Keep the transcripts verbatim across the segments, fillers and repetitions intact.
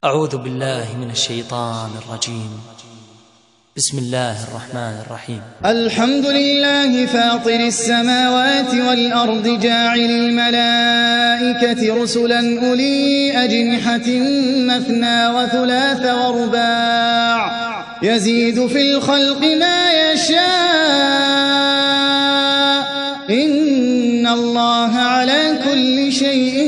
أعوذ بالله من الشيطان الرجيم. بسم الله الرحمن الرحيم. الحمد لله فاطر السماوات والأرض جاعل الملائكة رسلا أولي أجنحة مثنى وثلاث ورباع يزيد في الخلق ما يشاء إن الله على كل شيء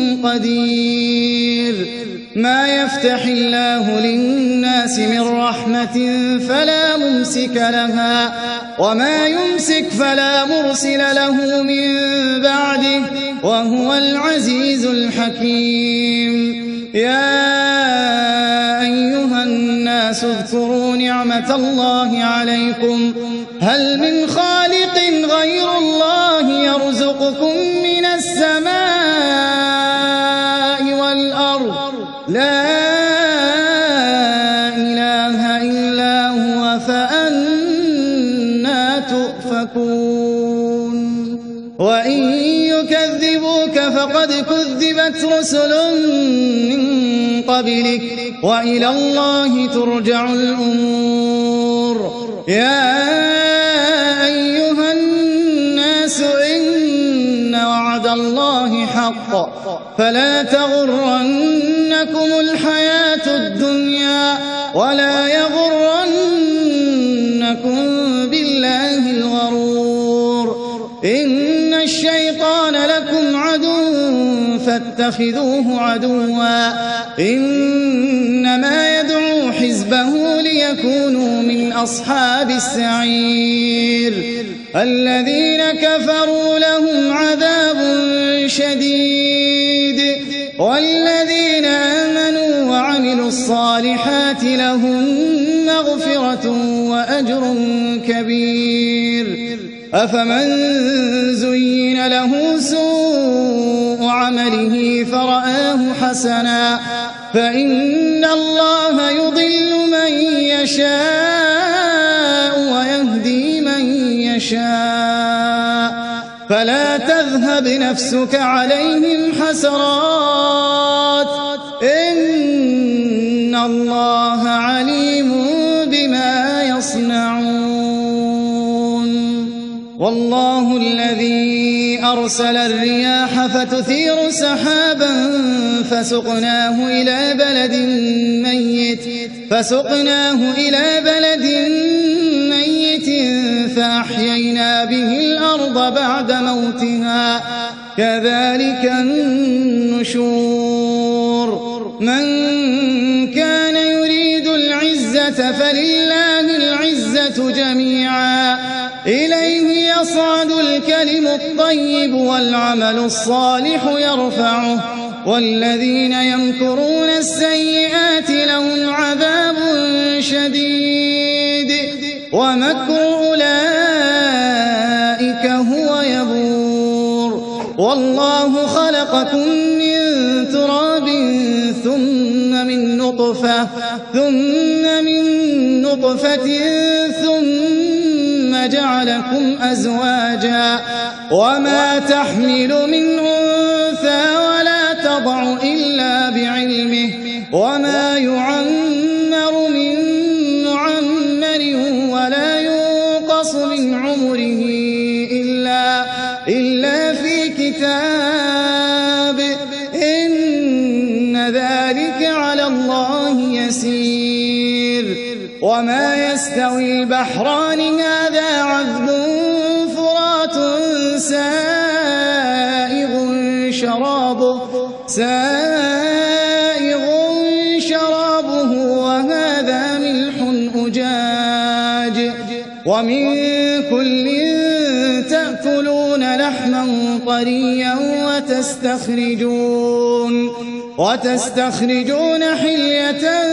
قدير. ما يفتح الله للناس من رحمة فلا ممسك لها وما يمسك فلا مرسل له من بعده وهو العزيز الحكيم. يا أيها الناس اذكروا نعمة الله عليكم هل من خالق غير الله يرزقكم من السماء والأرض لا إله إلا هو فأنى تؤفكون. وإن يكذبوك فقد كذبت رسل من قبلك وإلى الله ترجع الأمور. يا أيها الناس إن وعد الله حق فلا تغرنكم الحياة الدنيا ولا يغرنكم بالله الغرور. إن الشيطان لكم عدو فاتخذوه عدوا إنما يدعو حزبه ليكونوا من أصحاب السعير. الذين كفروا لهم عذاب شديد والذين آمنوا وعملوا الصالحات لهم مغفرة وأجر كبير. أفمن زين له سوء عمله فرآه حسنا فإن الله يضل من يشاء ويهدي من يشاء فلا تذهب نفسك عليهم حسرات إن الله عليم بما يصنعون. والله الذي أرسل الرياح فتثير سحابا فسقناه إلى بلد ميت فسقناه إلى بلد ميت فأحيينا به الأرض بعد موتها كذلك النشور. من كان يريد العزة فلله العزة جميعا إليه يصعد الكلم الطيب والعمل الصالح يرفعه والذين يمكرون السيئات لهم عذاب شديد ومكر أولئك هو يبور. والله خلقكم من تراب ثم من نطفة ثم من نطفة ثم جعلكم أزواجا وما تحمل من أنثى ولا تضع إلا بعلمه وما يعمر من معمر ولا ينقص من عمره إلا, إلا في كتاب إن ذلك على الله يسير. وما يستوي البحران هذا عذب فرات سائغ شرابه سائغ شرابه وهذا ملح أجاج ومن كل تأكلون لحما طريا وتستخرجون وتستخرجون حلية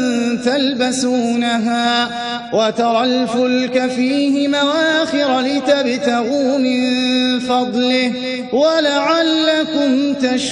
تلبسونها وترى الفلك فيه مواخر لتبتغوا من فضله ولعلكم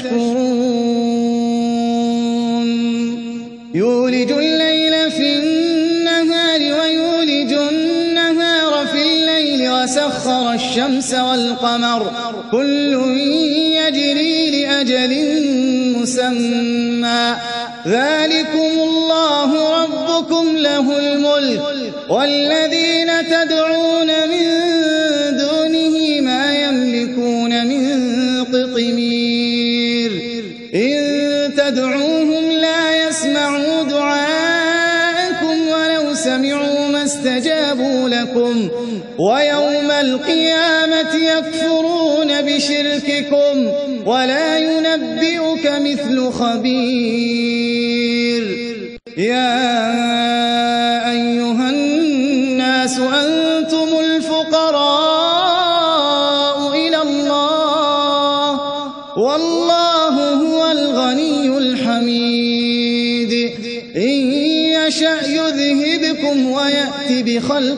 تشكرون. يولج الليل في النهار ويولج النهار في الليل وسخر الشمس والقمر كل يجري لأجل مسمى ذلكم الله ربكم له الملك والذين تدعون من دونه ما يملكون من قطمير إن تدعوهم لا يسمعوا دعاءكم ولو سمعوا ما استجابوا لكم ويوم القيامة يكفرون بشرككم ولا ينبئك مثل خبير يا أيها الناس أنتم الفقراء إلى الله والله هو الغني الحميد إن يشأ يذهبكم ويأتي بخلق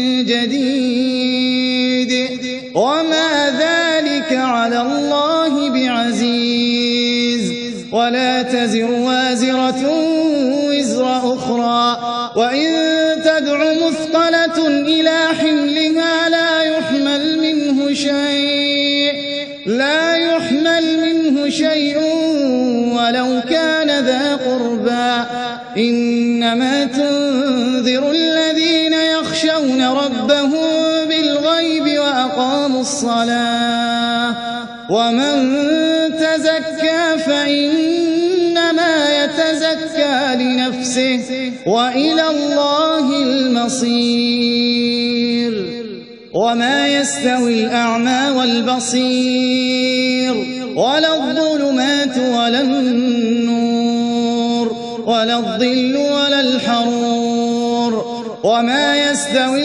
جديد وما ذلك على الله بعزيز ولا تزر وازرة وزر أخرى وإن تدع مثقلة إلى حملها لا يحمل منه شيء لا يحمل منه شيء ولو كان ذا قربى إنما تنذر الذين يخشون ربهم بالغيب وأقاموا الصلاة ومن تزكى فإنما يتزكى لنفسه وإلى الله المصير وما يستوي الأعمى والبصير ولا الظلمات ولا النور ولا الظل ولا الحرور وما يستوي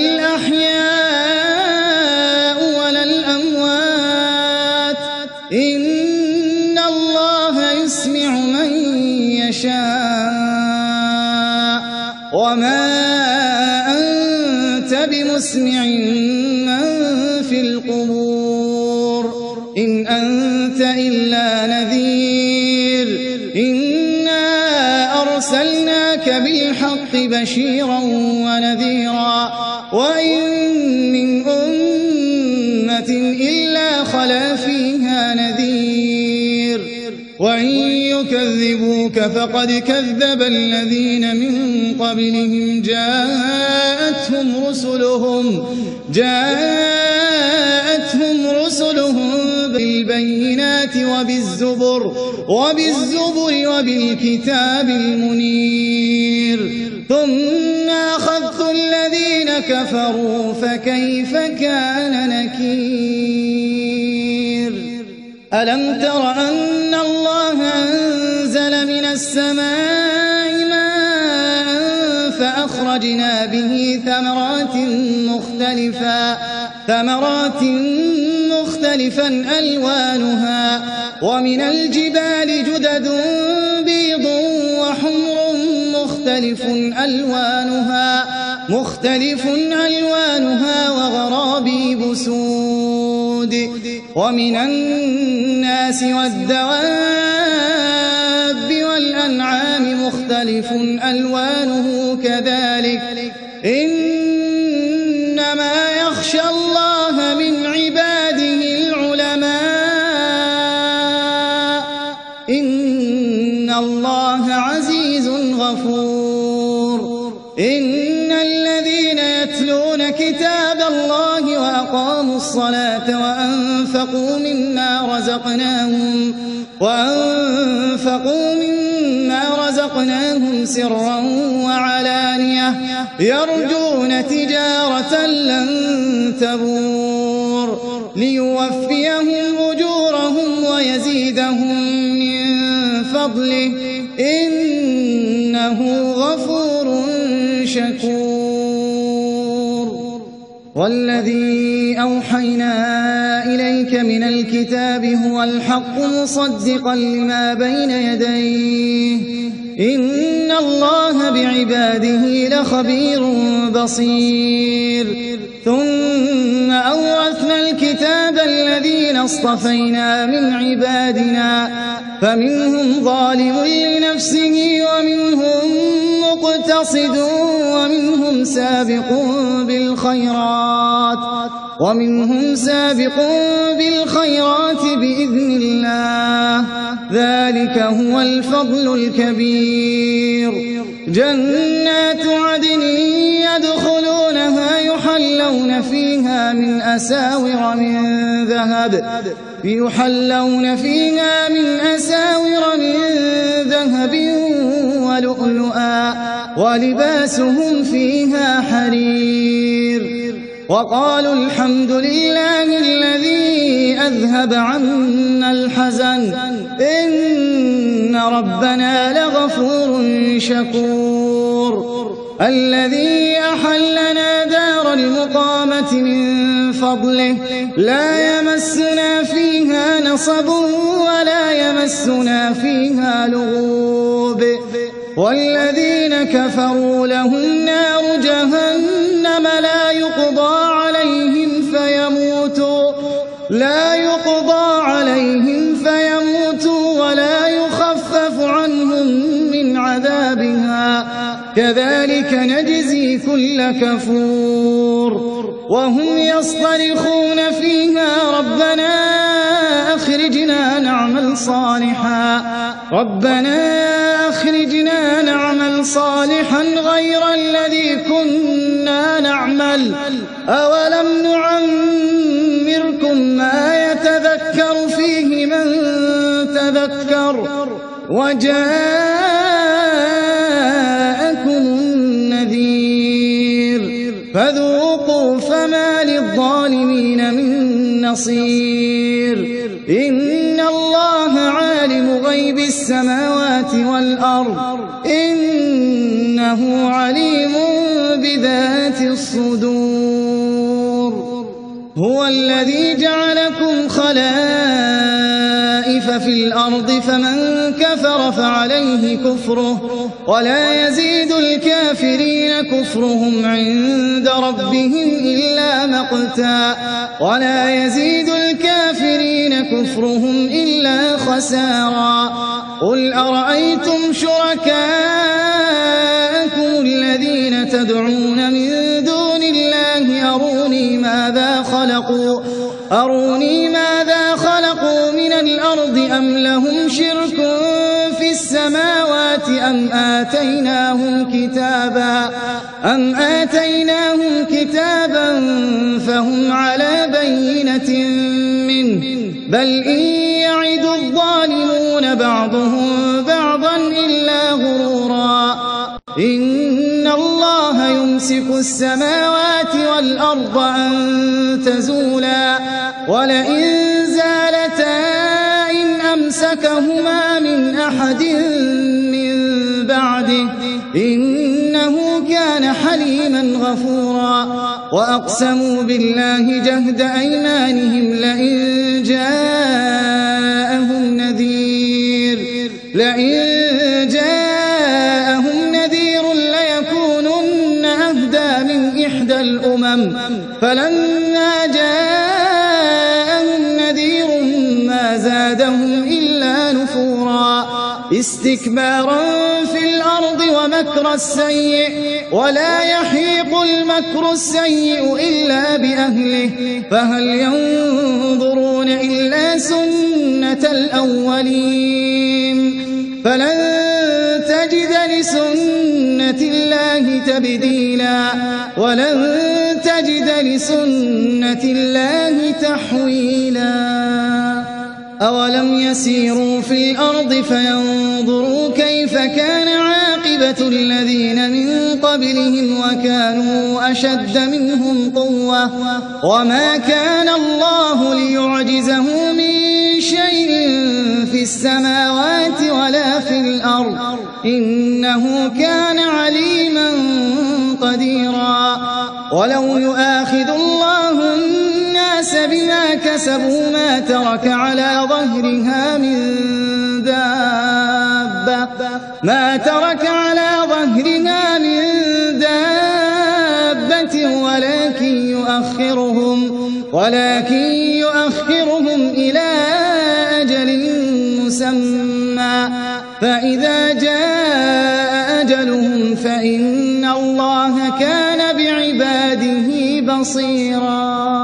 الأحياء ولا الأموات إن الله يسمع من يشاء وما أنت بمسمع من في القبور إن أنت إلا نذير إنا أرسلناك بالحق بشيرا ونذيرا وإن من أمة إلا خلا فيها نذير وإن يكذبوك فقد كذب الذين من قبلهم جاءتهم رسلهم جاءتهم رسلهم بالبينات وبالزبر وبالزبر وبالكتاب المنير ثم أخذت الذين كفروا فكيف كان نكير ألم تر أن الله أنزل من السماء ماء فأخرجنا به ثمرات مختلفا ثمرات مختلفا ألوانها ومن الجبال جدد بيض وحمر مختلف ألوانها مختلف ألوانها وغرابيب سود ومن الناس والدواب والأنعام مختلف ألوانه كذلك إنما يخشى الله من عباده العلماء إن الله عزيز غفور إن الذين يتلون كتاب الله وأقاموا الصلاة وأنفقوا مما رزقناهم وأنفقوا مما رزقناهم سرا وعلانية يرجون تجارة لن تبور ليوفيهم أجورهم ويزيدهم من فضله إنه غفور شكور والذي أوحينا إليك من الكتاب هو الحق مصدقا لما بين يديه إن الله بعباده لخبير بصير ثم أورثنا الكتاب الذين اصطفينا من عبادنا فمنهم ظالم لنفسه ومنهم مقتصد ومنهم سابق بالخيرات ومنهم سابق بالخيرات بإذن الله، ذلك هو الفضل الكبير. جنات عدن يدخلونها يحلون فيها من أساور من ذهب يحلون فيها من أساور من ذهب ولؤلؤا ولباسهم فيها حرير. وقالوا الحمد لله الذي أذهب عنا الحزن إن ربنا لغفور شكور. الذي أحلنا دار المقامة من فضله لا يمسنا فيها نصب ولا يمسنا فيها لغوب. والذين كفروا لهم نار جهنم لا يقضى عليهم فيموتوا لا يقضى عليهم فيموتوا ولا يخفف عنهم من عذابها كذلك نجزي كل كفور. وهم يصطرخون فيها ربنا أخرجنا نعمل صالحا ربنا أخرجنا نعمل صالحا غير الذي كنا نعمل أولم نعمركم ما يتذكر فيه من تذكر وجاءكم النذير فذوقوا فما للظالمين من نصير. إن الله عالم غيب السماوات والأرض إنه عليم بذات الصدور. هو الذي جعلكم خلائف في الأرض فمن كفر فعليه كفره ولا يزيد الكافرين كفرهم عند ربهم إلا مقتا ولا يزيد الكافرين كفرهم إلا خسارا. قل أرأيتم شركاءكم الذين تدعون من دون الله أروني ماذا خلقوا أروني ماذا خلقوا من الأرض أم لهم شرك في السماوات أم آتيناهم كتابا أم آتيناهم كتابا فهم على بينة منه بل إن يعد الظالمون بعضهم بعضا إلا غرورا. إن الله يمسك السماوات والأرض أن تزولا ولئن زالتا إن أمسكهما من أحد من بعده إنه كان حليما غفورا. وأقسموا بالله جهد أيمانهم لئن جاءهم نذير لئن جاءهم نذير ليكونن أهدى من إحدى الأمم فلما جاءهم نذير ما زادهم إلا نفورا استكبارا في الأرض ومكر السيء ولا يحيق المكر السيء إلا بأهله فهل ينظرون إلا سنة الأولين فلن تجد لسنة الله تبديلا ولن تجد لسنة الله تحويلا. أولم يسيروا في الأرض فينظروا كيف كان عاقبة الذين من قبلهم وكانوا أشد منهم قوة وما كان الله ليعجزه من شيء في السماوات ولا في الأرض إنه كان عليما قديرا. ولو يؤاخذ الله الناس بما كسبوا ما ترك على ظهرها من دابة ما ترك على ظهرها من دابة ولكن يؤخرهم ولكن يؤخرهم إلى أجل مسمى فإذا جاء أجلهم فإن الله كان بعباده بصيرا.